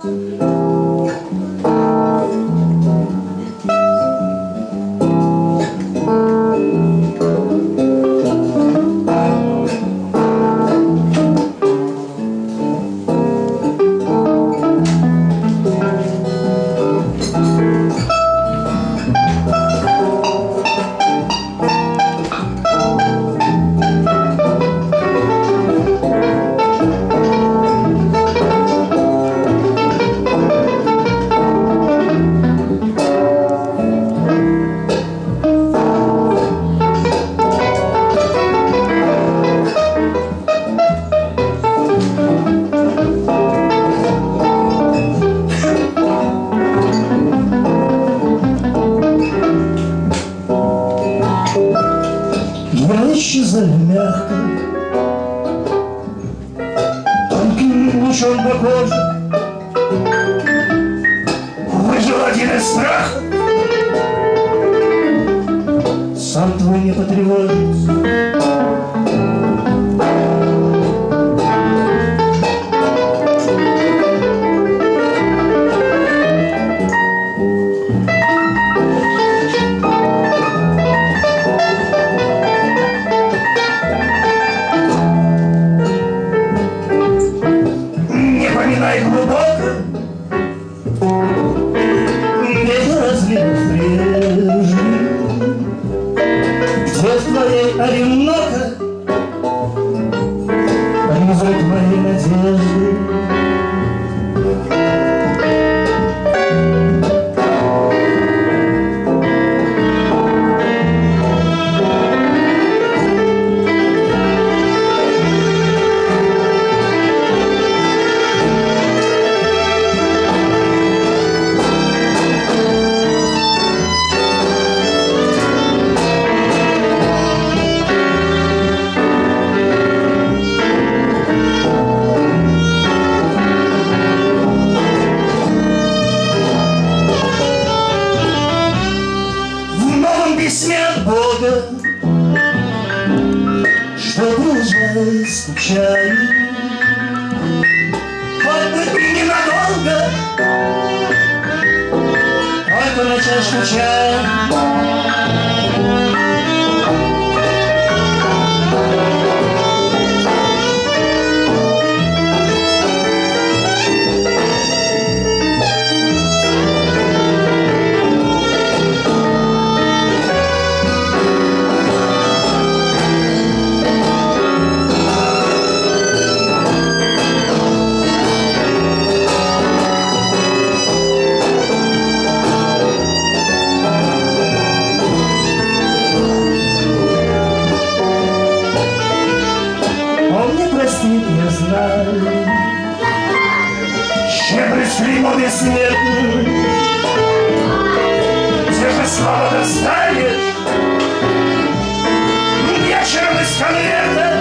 Я исчезаю мягко, тонким лучом по коже. Выжил один из страхов, сам твой не потревожится. Глубоко где-то разлив прежний, где в твоей одиноко призрак моей надежды. Письме от Бога, что уже скучаю, хоть бы ты ненадолго, только на чашку чая. Я знаю, щедрый клеймо бессмертный, где же слава достанешь вечером из конверта.